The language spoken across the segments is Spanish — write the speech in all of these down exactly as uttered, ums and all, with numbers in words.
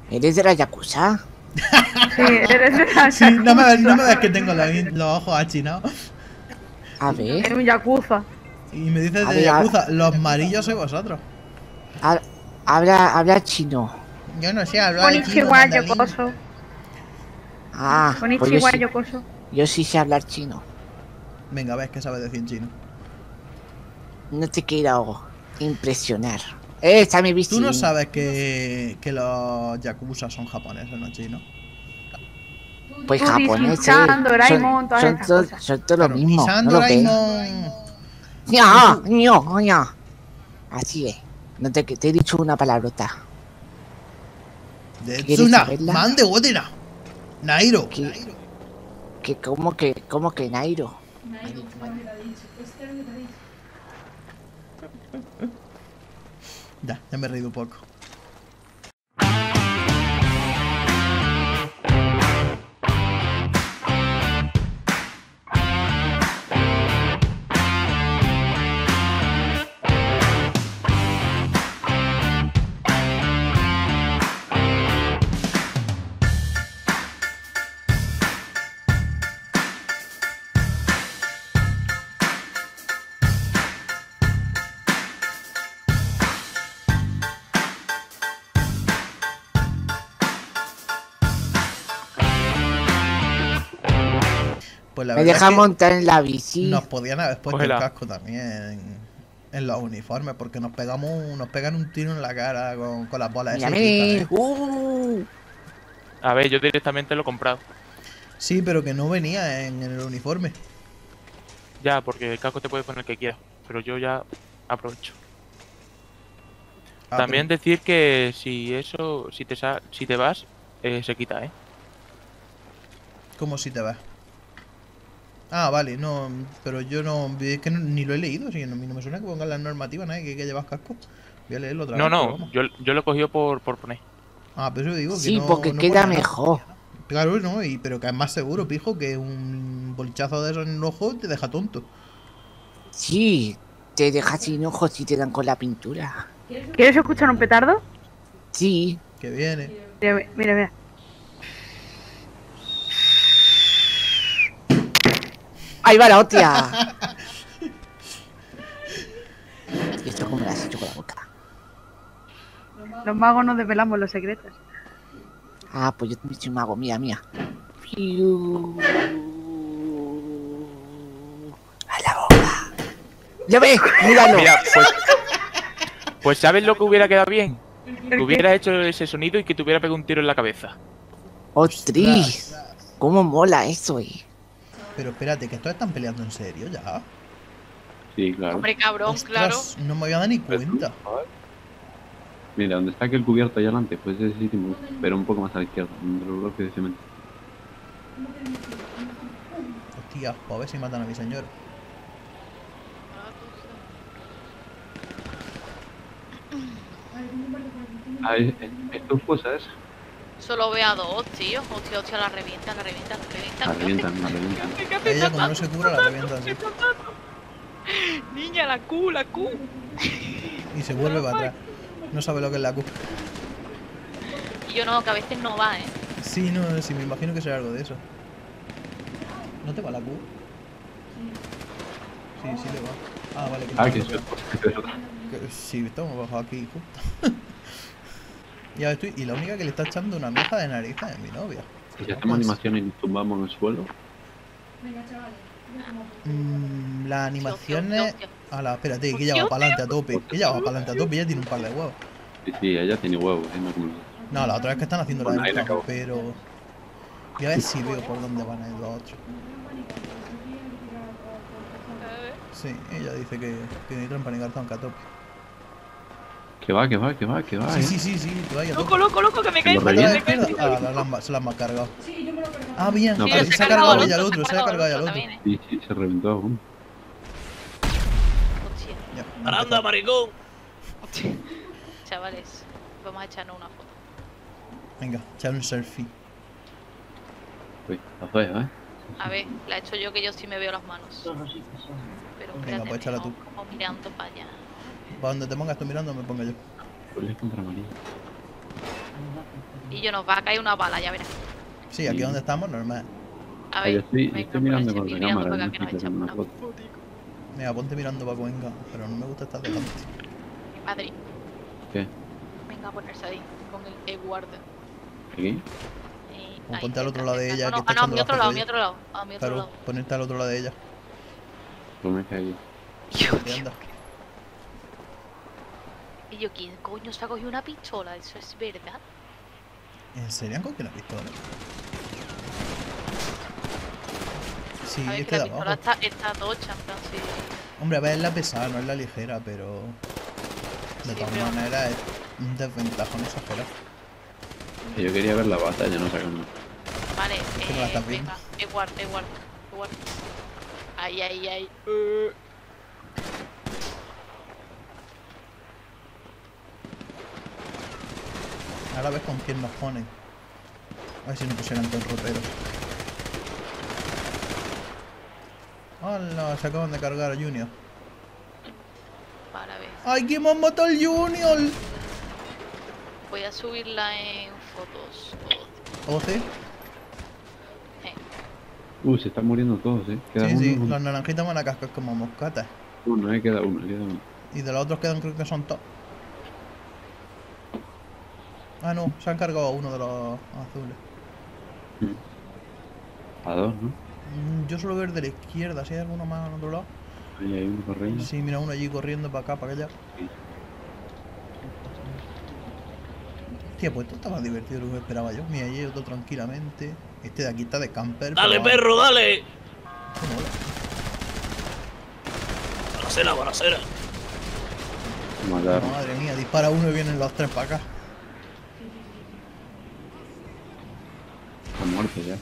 ¿Eres de la Yakuza? Sí, eres de la Sí, no me, ves- no me ves que tengo los, los ojos achinados. A ver. Es un yakuza. Y me dices A de ver, a- Yakuza, los amarillos sois vosotros. ha- Habla, habla chino. Yo no sé hablar chino Konnichiwa, mandarín. yokoso. Ah, pues yo Konnichiwa, sí, yokoso. yo sí sé hablar chino. Venga, ves que sabes decir chino. No te quiero impresionar. ¡Eh, está mi bici! Tú no sabes que, que los Yakuza son japoneses, no chinos. Pues Tú japoneses. dices Chan, Doraemon, Son, todas son, estas to- cosas. son todo lo Claro, mismo. Nissan, ¿No lo ves? Doraemon. ¡No! ¡No! ¡No! Así es. No te, te he dicho una palabrota. De ¿Quieres Tsuna, saberla? man de Wotena. Nairo. ¿Qué? ¿Qué? ¿Cómo que, cómo que Nairo? Ya, ya me he reído un poco. Pues la Me verdad deja es que montar en la bici. nos podían haber puesto Cógela. el casco también en, en los uniformes, porque nos pegamos, nos pegan un tiro en la cara con, con las bolas esas. Mírame. ¿Eh? Uh. A ver, yo directamente lo he comprado. Sí, pero que no venía en, en el uniforme. Ya, porque el casco te puedes poner el que quieras. Pero yo ya aprovecho. Ah, También pero- decir que si eso, si te sa- si te vas, eh, se quita, ¿eh? ¿Cómo si te vas? Ah, vale, no, pero yo no, es que no- ni lo he leído, si no, a mí no me suena que pongan las normativas, nada, que hay que llevar casco. Voy a leerlo otra No, vez. pero no, vamos. yo, yo lo he cogido por, por poner. Ah, pero eso digo que Sí, no, porque no queda pone nada. mejor. Claro, no, y, pero que es más seguro, pijo, que un bolchazo de esos en el ojo te deja tonto. Sí, te dejas sin ojos y te dan con la pintura. ¿Quieres escuchar un petardo? Sí. Que viene. Mira, mira, mira. ¡Ahí va la hostia! ¿Y esto cómo lo has hecho con la boca? Los magos no desvelamos los secretos. Ah, pues yo también soy un mago, mía, mía. Fiu. A la boca. ¿Ya ves? Míralo. Mira, pues, pues ¿sabes lo que hubiera quedado bien? Que hubiera hecho ese sonido y que te hubiera pegado un tiro en la cabeza. ¡Ostras! ¿Cómo mola eso, eh? Pero espérate, que estos están peleando en serio ya. Sí, claro. Hombre, cabrón, Ostras, claro. no me había dado ni cuenta. Mira, donde está aquel cubierto ahí adelante, pues ese sitio, pero un poco más a la izquierda, donde los bloques de cemento. Hostia, pues a ver si matan a mi señor. Ah, es, es, es tu esposa esa. Solo veo a dos, tío. Hostia, hostia, la revientan, la revientan, la revientan. La revientan, la revientan. ¿Qué haces Ella, como tratando? no se cura, la revienta así. Niña, la Q, la Q. Y se vuelve para atrás. No sabe lo que es la Q. Y yo no, que a veces no va, ¿eh? Sí, no, sí, me imagino que será algo de eso. ¿No te va la Q? Sí, sí le va. Ah, vale. Ah, no que te es va. que es otra. Que- Sí, estamos bajo aquí justo. Ya estoy. Y la única que le está echando una meja de narices es mi novia. Y si hacemos animación y nos tumbamos en el suelo, Mm, las animaciones. Hostia, hostia, hostia. Ala, espérate, que ella va para adelante a tope. Ella va para adelante a tope y ella tiene un par de huevos. sí, sí, ella tiene huevos, ¿eh? No como nosotros. No, la otra vez que están haciendo la Bueno, ahí del la campo, acabo. pero. Voy a ver si veo por dónde van a ir los otros. Sí, ella dice que, que ni trampa ni cartón, que a tope. Que va, que va, que va, que va, Sí, ¿eh? sí, sí, sí, que vaya a Loco, tope. loco, loco, que me cae Lo para ¿Otra allá, vez me cae. izquierda? Ah, la- la han ma- se la han cargado. Ah, bien, No, sí, pero- se ha cargado ella al otro, se ha cargado ella al otro. también, ¿eh? Sí, sí, se reventó aún. Hostia. Ya, ¡Anda, maricón! Hostia. Chavales, vamos a echarnos una foto. venga, echar un selfie. Uy, está feo, ¿eh? A ver, la he hecho yo que yo sí me veo las manos. Pero espérate, pues échala tú. como mirando para allá. Para donde te pongas tú mirando, me pongo yo. Pues es contra María. Y yo nos va a caer una bala, ya verás. Sí, aquí donde estamos, normal. A Yo ver, estoy, venga, estoy mirando por con ahí, la mirando cámara, para no acá, que nos estoy sacando echamos una una foto. fotico. Mira, ponte mirando para Cuenca, pero no me gusta estar delante. Padre, ¿Qué? venga a ponerse ahí, con el E-Guard. ¿Aquí? Eh, O ahí, ponte al cerca, otro lado de cerca. ella, No, que no, está ah, no, a echando mi la otro foto lado, a de mi ella. otro lado, a mi otro Claro, lado. ponerte al otro lado de ella. Ponete aquí. Ponte, anda. Y yo, ¿quién coño se ha cogido una pistola? Eso es verdad. ¿En serio han cogido una pistola? Sí, A ver, es que que la de pistola abajo. está, está tocha, en plan, sí. Hombre, a ver, es la pesada, no es la ligera, pero... De Sí, todas pero- maneras, es un desventaja, no exagerar. Que yo quería ver la batalla, no sacando. Vale, ¿Cómo la eh, estás viendo? venga, E-Guard, E-Guard, E-Guard. Ahí, ahí, ahí. Eh. Ahora ves con quién nos ponen. A ver si nos pusieran con ropero. ¡Hala! Se acaban de cargar a Junior. Para ver. ¡Ay, que hemos matado al Junior! Voy a subirla en fotos. ¿Oce? Eh, Uh, se están muriendo todos, eh. Queda Sí, uno, sí, uno. los naranjitas van a cascar como moscatas. Uno, eh, queda uno, queda uno. Y de los otros quedan, creo que son todos. Ah, no, se han cargado a uno de los azules. A dos, ¿no? Mm, Yo suelo ver de la izquierda, si hay alguno más al otro lado. Ahí hay uno corriendo. Sí, mira uno allí corriendo para acá, para allá. Sí. Tía, pues esto está más divertido de lo que esperaba yo. Mira, allí hay otro tranquilamente. Este de aquí está de camper. ¡Dale, pero- perro, dale! Qué mola. Balacera, balacera. Mataron. Madre mía, dispara uno y vienen los tres para acá. Están muertos ya.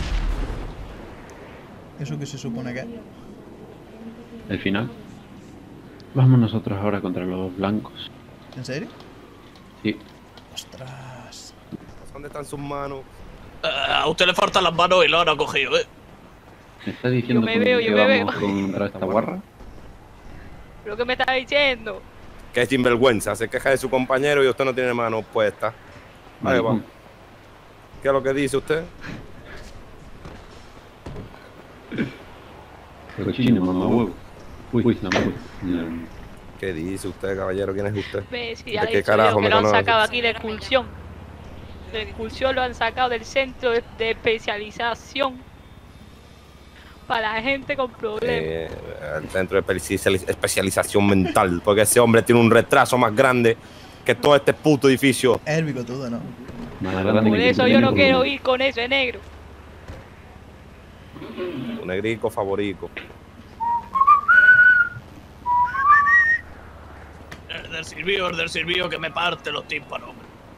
¿Eso qué se supone que es? El final. Vamos nosotros ahora contra los blancos. ¿En serio? Sí. Ostras. ¿Dónde están sus manos? Eh, a usted le faltan las manos y lo han cogido, ¿eh? ¿Me está diciendo Yo me con veo, que yo me vamos contra esta guarra? ¿Pero qué me estás diciendo? Que es sinvergüenza, se queja de su compañero y usted no tiene manos puestas. Ahí va. Maricón. ¿Qué es lo que dice usted? Cochino, mamá huevo. Uy, uy, la madre. No. ¿Qué dice usted, caballero? ¿Quién es usted? Ve, si ¿De ya le qué he dicho carajo yo que me lo han conoce? sacado aquí de expulsión. De expulsión lo han sacado del centro de, de especialización para gente con problemas. Eh, el centro de especializ- especialización mental. Porque ese hombre tiene un retraso más grande que todo este puto edificio. Es el bigotudo, ¿no? Más grande Por que eso tú, yo no por quiero lo ir con ese negro. Un negrico favorito. El del sirvió, el del sirvió que me parte los tímpanos.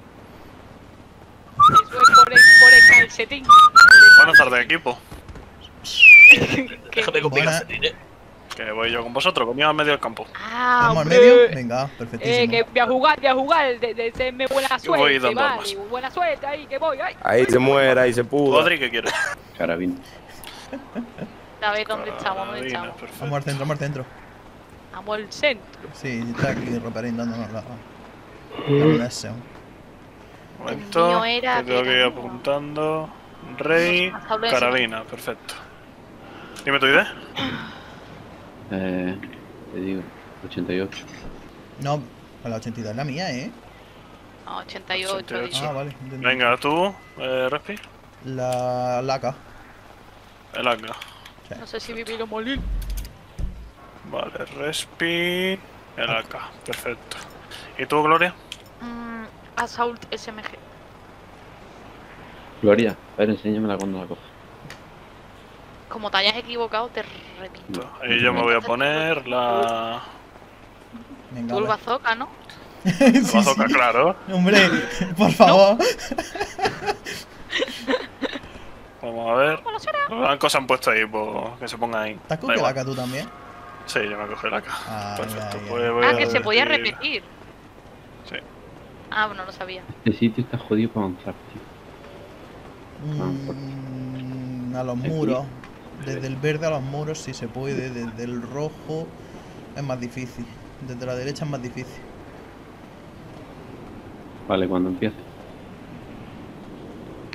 Eso es por el, por el calcetín. Buenas tardes, equipo. Que- Déjame con mi Buena. calcetín, ¿eh? Que voy yo con vosotros, conmigo en medio del campo. Ah, ¿Vamos al hombre. medio? Venga, perfectísimo. Eh, que voy a jugar, voy a jugar, de, de serme buena Yo voy suerte, dando vale, armas. buena suerte ahí, que voy, ay. Ahí se muere, ahí se pudo. Rodri, ¿qué quieres? Carabina. ¿Sabes dónde estamos? ¿Dónde Carabina, estamos? perfecto. Vamos al centro, vamos al centro. Vamos al centro. Sí, está aquí Roperín dándonos la... la munición. Un momento, mío era que tengo que ir que era- apuntando. Rey, Responsable de carabina, perfecto. Dime tu idea. Eh, te digo, ochenta y ocho. No, a la ochenta y dos es la mía, ¿eh? No, ochenta y ocho. ochenta y ocho. Ah, vale. entendí. Venga, tú, eh, Respi. La laca. El A K. No sé si vivir o morir. Vale, Respi. El A K, perfecto. ¿Y tú, Gloria? Mm, Assault S M G. Gloria, a ver, enséñamela cuando la coja. Como te hayas equivocado, te repito. Y yo me voy a poner la... Venga, Tú el a ver. bazooka, ¿no? La Sí, bazooka, sí. claro. Hombre, por favor. Vamos a ver. Bueno, será. Los blancos se han puesto ahí, pues que se pongan ahí. ¿Te has Da cogido igual. la tú también? Sí, yo me cogí la K. Ah, Perfecto. ya, ya. Pues voy Ah, a que se podía repetir. repetir. Sí. Ah, bueno, no sabía. Este sitio está jodido para avanzar, tío. Mm, a los muros. Desde el verde a los muros si se puede. Desde el rojo es más difícil. Desde la derecha es más difícil. Vale, cuando empiece.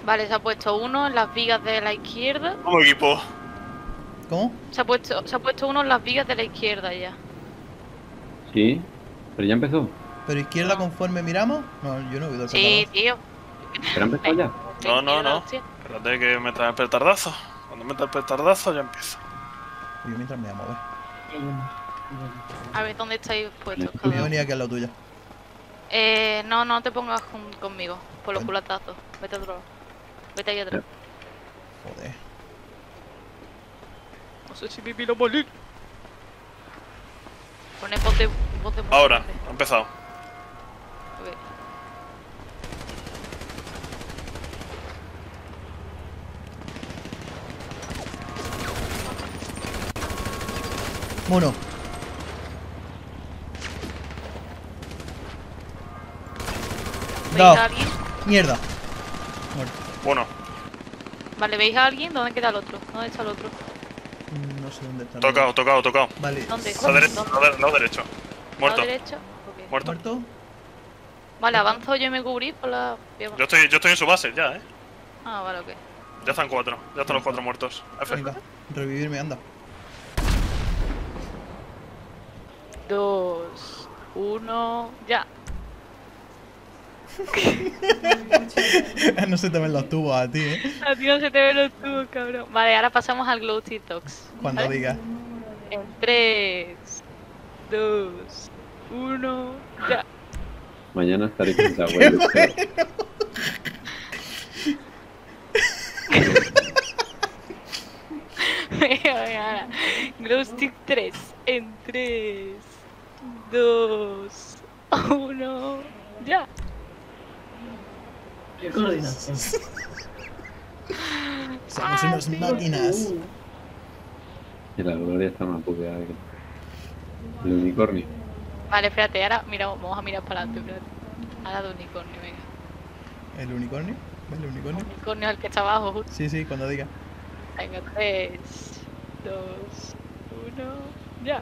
Vale, se ha puesto uno en las vigas de la izquierda. Como equipo. ¿Cómo? Se ha puesto, se ha puesto uno en las vigas de la izquierda ya. Sí, pero ya empezó. ¿Pero izquierda conforme miramos? No, yo no he oído el Sí, tío. ¿Pero ha empezado ya? No, no, Izquierda, no. hostia. Espérate que meta el petardazo. Cuando meta el petardazo ya empiezo. Yo mientras me voy a mover. A ver, ¿dónde estáis puestos? Me cada voy a uno? venir aquí al lado tuyo. Eh, no, no te pongas con- conmigo. Por los culatazos. Vete a otro lado. Vete ahí atrás. Joder. No sé si me vino a morir. Pone voz de, voz de mujer, Ahora, hombre. ha empezado. Ok. Mono. ¿Veis Dao. a alguien? Mierda. Muerto. Uno. Vale, ¿veis a alguien? ¿Dónde queda el otro? ¿Dónde está el otro? Mm, No sé dónde está. Tocado, tocado, tocado. Vale. ¿Dónde? Lado derecho, ¿Dónde? lado, lado derecho. Muerto. ¿Lado derecho? Ok. Muerto. ¿Muerto? Vale, avanzo yo y me cubrí por la... Yo estoy, yo estoy en su base ya, eh. Ah, vale, ok. Ya están cuatro. Ya están los cuatro muertos. F. Venga. Revivirme, anda. Dos, uno, ya. No se te ven los tubos a ti, ¿eh? A ti no se te ven los tubos, cabrón. Vale, ahora pasamos al Glow TikToks. Cuando ¿vale? digas. En tres, dos, uno, ya. Mañana estaré con la abuela. Venga, venga, ahora. Glow Stick tres. En tres, dos, uno, ya. Qué coordinación. Somos unos máquinas. Y la gloria está más puteada que el unicornio. Vale, espérate, ahora mira, vamos a mirar para adelante, espérate. Ahora de unicornio, venga. ¿El unicornio? ¿El unicornio? Unicornio es el que está abajo, justo. Sí, sí, cuando digas. Venga, tres, dos, uno, ya.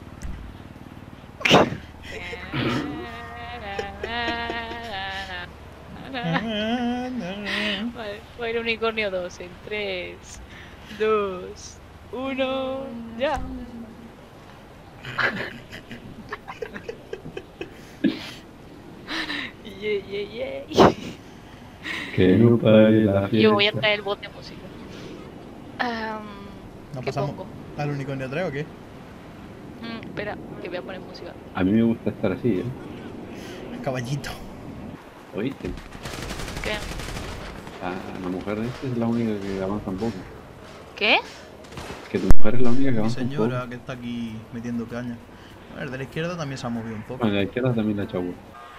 Vale, voy a ir unicornio dos en tres, dos, uno, ya. Yeah, yeah, yeah. Que no pare la fiesta. Yo voy a traer el bot de música. Um, ¿No ¿Qué pasamos pongo? al unicornio tres o qué? Mm, espera, que voy a poner música. A mí me gusta estar así, ¿eh? Caballito. ¿Oíste? ¿Qué? Ah, la mujer de este es la única que avanza un poco. ¿Qué? Que tu mujer es la única que Mi avanza un poco. señora que está aquí metiendo caña. A ver, de la izquierda también se ha movido un poco. Bueno, a la izquierda también la chagua.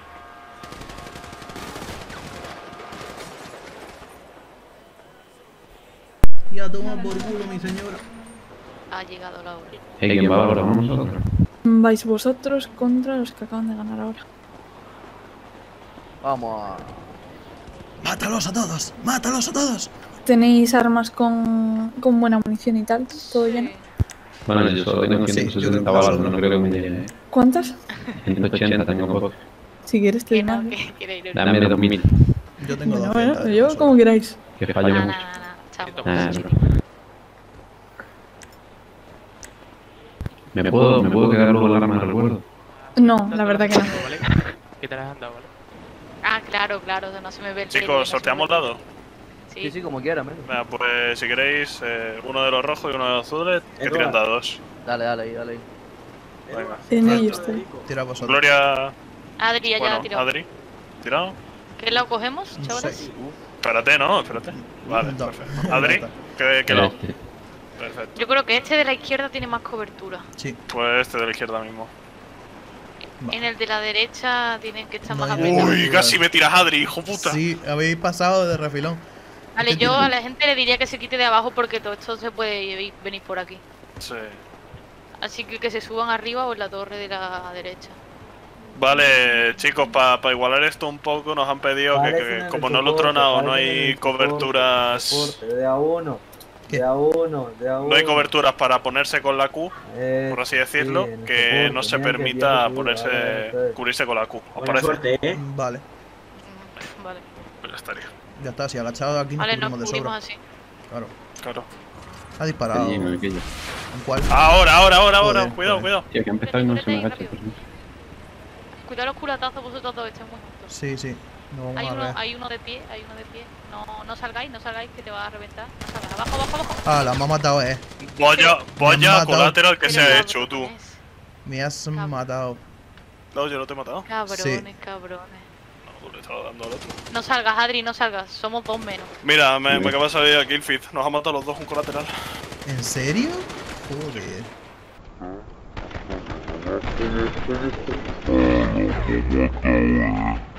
Ya toma por culo, mi señora. Ha llegado la hora. ¿Eh, ¿Quién va ahora? ¿Vamos nosotros? Vais vosotros contra los que acaban de ganar ahora. Vamos a... ¡Mátalos a todos! ¡Mátalos a todos! ¿Tenéis armas con, con buena munición y tal? ¿Todo lleno? Bueno, yo solo tengo Sí, ciento yo sesenta creo que balas, solo. no creo que me llegue, ¿eh? ¿Cuántas? ciento ochenta tengo poco. Si quieres te Que no, mando. que quiere ir. Dame dos mil. Yo tengo Bueno, doscientos. bueno, yo como queráis. Que fallo Nah, mucho. nah, nah, nah, chamo. Ah, bro. ¿Me puedo, ¿Me puedo quedar luego el arma de recuerdo? No, la verdad que no. ¿Vale? ¿Qué te las han dado, vale? Ah, claro, claro, no se me ve el pelo, no Chicos, se ¿sorteamos me ve el dados? pelo. Sí, Sí, sí, como quieras, men. Venga, pues si queréis, eh, uno de los rojos y uno de los azules, que Eduard. tiren dados. Dale, dale ahí, dale ahí. Venga. En ello estoy. Tira vosotros. Gloria. Adri, ya, ya, Bueno, tirado. Adri. ¿Tirado? ¿Qué lado cogemos, Un chavales? seis. Espérate, no, espérate. Vale, Un dos. perfecto. Adri, ¿qué, qué lado? Este. Perfecto. Yo creo que este de la izquierda tiene más cobertura. Sí. Pues este de la izquierda mismo. Va. En el de la derecha tienen que estar No más hay apretados. Uy, casi me tiras Adri, hijo puta. Sí, habéis pasado de refilón. Vale, yo a la gente le diría que se quite de abajo porque todo esto se puede ir- venir por aquí. Sí. Así que que se suban arriba o en la torre de la derecha. Vale, chicos, para igualar esto un poco, nos han pedido que, que como no lo he tronado, no hay coberturas. De a uno. ¿Qué? De a uno, de a uno. No hay coberturas para ponerse con la Q, Eh, por así decirlo, sí, en el que soporte, no se mira que permita bien, sí, ponerse, vale, vale. cubrirse con la Q. ¿Os Buena parece? suerte, ¿eh? Vale. Mm, Vale. Pues ya estaría. Ya está, si agachado aquí nos Vale, nos cubrimos de cubrimos sobra. así. Claro. Claro. Ha disparado. Allí, en el aquello. ¿En cuál? Ahora, ahora, ahora, ahora. Joder, Cuidado, joder. cuidado. Tío, que ha empezado y no se me agacha. Pues, no. Cuidado los culatazos vosotros dos, estén muy juntos. Sí, sí. No vamos Hay a uno, ver. hay uno de pie, hay uno de pie. No, no salgáis, no salgáis que te va a reventar. No salgas. Abajo, abajo, abajo. Ah, la me ha matado, eh. Vaya, Me han vaya matado. colateral que Pero se ha cabrones, hecho tú. Me has matado. No, yo no te he matado. Cabrones, Sí. cabrones. No, le estaba dando al otro. No salgas, Adri, no salgas. Somos dos menos. Mira, me, me acaba de salir aquí el feed. Nos han matado los dos un colateral. ¿En serio? Joder. Thank you.